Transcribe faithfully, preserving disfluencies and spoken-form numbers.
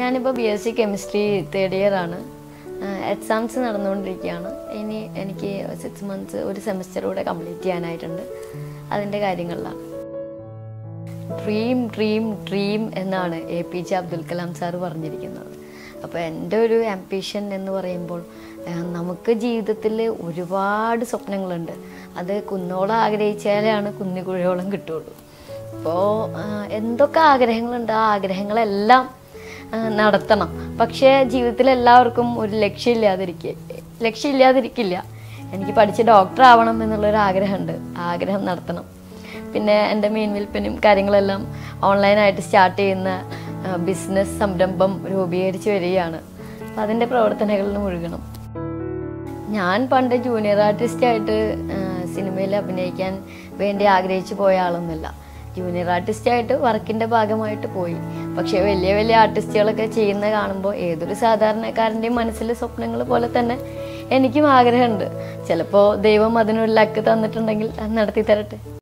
ഞാനിപ്പോൾ B S C chemistry third year ആണ്. Exams നടന്നുകൊണ്ടിരിക്കുകയാണ്. ഇനി എനിക്ക് സിക്സ് മന്ത്സ് ഒരു സെമിസ്റ്റർ കൂടെ കംപ്ലീറ്റ് ചെയ്യാനായിട്ടുണ്ട്. അതിൻ്റെ കാര്യങ്ങളിലാണ്. ഡ്രീം ഡ്രീം ഡ്രീം എന്നാണ് A P J Abdul Kalam sir പറഞ്ഞിരിക്കുന്നത്. അപ്പോൾ എൻ്റെ ഒരു ആംബിഷൻ എന്ന് പറയുമ്പോൾ നമുക്ക് ജീവിതത്തിൽ ഒരുപാട് സ്വപ്നങ്ങളുണ്ട്. അത് കുന്നോളം ആഗ്രഹിച്ചാലാണ് കുന്നിക്കുഴയോളം കിട്ടുള്ളൂ. അപ്പോൾ എന്തൊക്കെ ആഗ്രഹങ്ങളുണ്ട് ആ ആഗ്രഹങ്ങളെല്ലാം നടത്തണം. പക്ഷേ ജീവിതത്തിൽ എല്ലാവർക്കും ഒരു ലക്ഷ്യമില്ലാതിരിക്കുക ലക്ഷ്യമില്ലാതിരിക്കില്ല. എനിക്ക് പഠിച്ച് ഡോക്ടർ ആവണം എന്നുള്ളൊരു ആഗ്രഹമുണ്ട്. ആ ആഗ്രഹം നടത്തണം. പിന്നെ എൻ്റെ മീൻ വിൽപ്പനയും കാര്യങ്ങളെല്ലാം ഓൺലൈനായിട്ട് സ്റ്റാർട്ട് ചെയ്യുന്ന ബിസിനസ് സംരംഭം രൂപീകരിച്ച് വരികയാണ്. അപ്പം അതിൻ്റെ പ്രവർത്തനങ്ങളിൽ മുഴുകണം. ഞാൻ പണ്ട് ജൂനിയർ ആർട്ടിസ്റ്റായിട്ട് സിനിമയിൽ അഭിനയിക്കാൻ വേണ്ടി ആഗ്രഹിച്ചു പോയ ആളൊന്നുമില്ല. ജൂനിയർ ആർട്ടിസ്റ്റായിട്ട് വർക്കിൻ്റെ ഭാഗമായിട്ട് പോയി. പക്ഷേ വലിയ വലിയ ആർട്ടിസ്റ്റുകളൊക്കെ ചെയ്യുന്ന കാണുമ്പോൾ ഏതൊരു സാധാരണക്കാരൻ്റെയും മനസ്സിലെ സ്വപ്നങ്ങൾ പോലെ തന്നെ എനിക്കും ആഗ്രഹമുണ്ട്. ചിലപ്പോൾ ദൈവം അതിനൊരു ലക്ക് തന്നിട്ടുണ്ടെങ്കിൽ അത് നടത്തി തരട്ടെ.